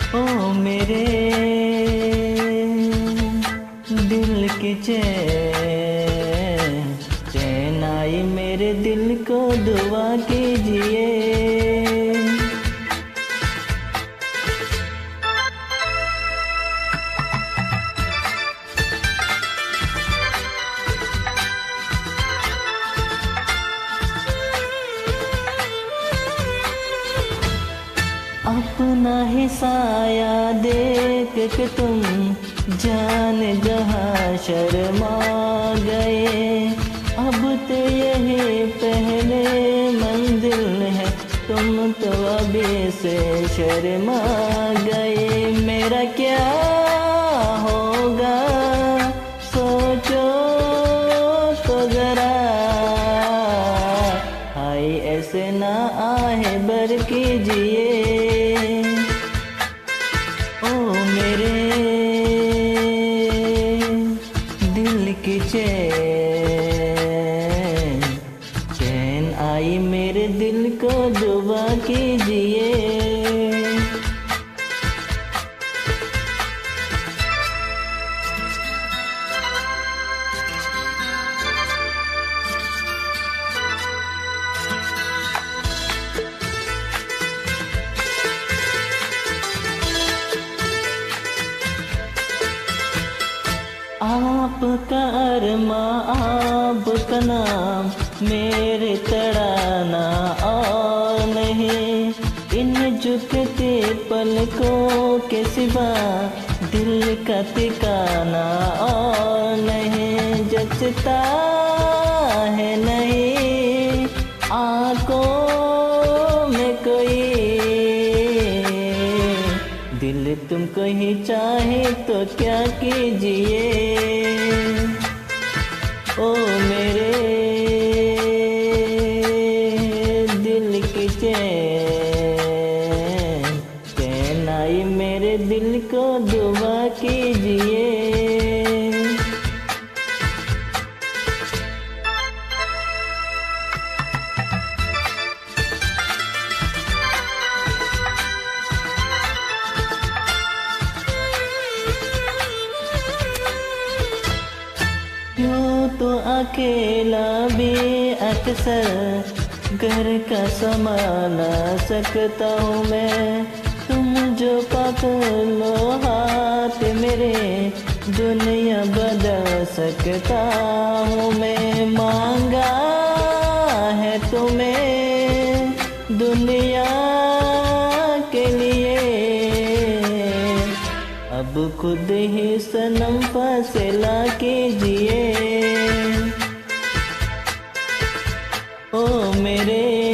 ओ मेरे दिल की चैन, चैन आई मेरे दिल को दुआ कीजिए। अपना ही साया देख के तुम जान जहाँ शर्मा गए। अब तो यही पहले मंजिल है, तुम तो अभी से शर्मा गए। मेरा क्या होगा सोचो तो जरा, हाय ऐसे ना आहे बर कीजिए। की चैन, चैन आई मेरे दिल को दुआ कीजिए। आपका अरमा आपका नाम मेरे तड़ाना और नहीं, इन झुकते पलकों के सिवा दिल का ठिकाना और नहीं। जचता है नहीं आँखों में कोई, दिल तुमको ही चाहे तो क्या कीजिए। ओ मेरे दिल की चैन, चैन आई मेरे दिल को दुआ कीजिए। यूँ तो अकेला भी अक्सर घर का संभाला सकता हूँ मैं, तुम जो पकड़ो हाथ मेरे दुनिया बदल सकता हूँ मैं। मांगा है तुम्हें दुनिया के लिए, अब खुद ही सनम फैसला कीजिए। ओ मेरे